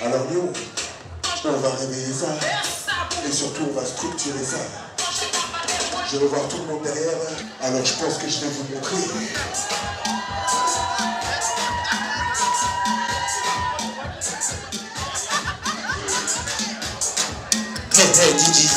Alors Lyon, on va réveiller ça. Et surtout, on va structurer ça. Je vais voir tout le monde derrière. Alors je pense que je vais vous montrer. Hey, DJ